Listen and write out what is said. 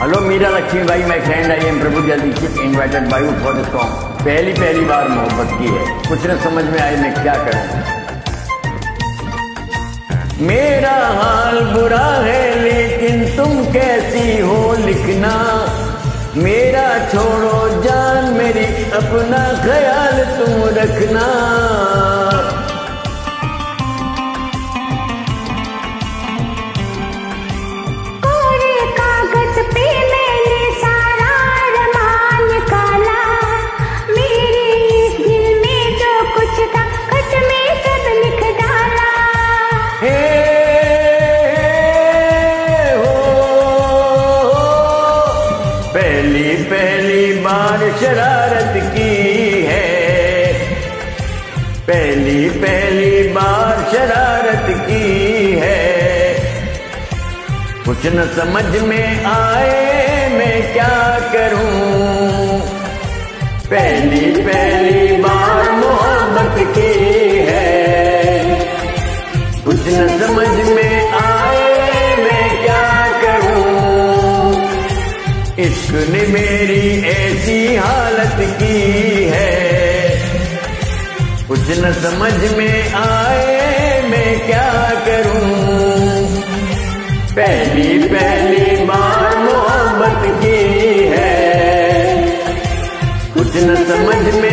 Hello Meera Lakshmi भाई, my friend, I am Prabhu जल्दी invited by you for the song. पहली बार मोहब्बत की है, कुछ न समझ में आए मैं क्या करूं। मेरा हाल बुरा है लेकिन तुम कैसी हो लिखना, मेरा छोड़ो जान मेरी अपना ख्याल तुम रखना। पहली बार शरारत की है, पहली बार शरारत की है। कुछ न समझ में आए मैं क्या करूं। पहली बार मोहब्बत की है, कुछ न समझ में आए मैं क्या करूं। इश्क ने मेरी ऐसी हालत की है, कुछ न समझ में आए मैं क्या करूं। पहली बार मोहब्बत की है, कुछ न समझ में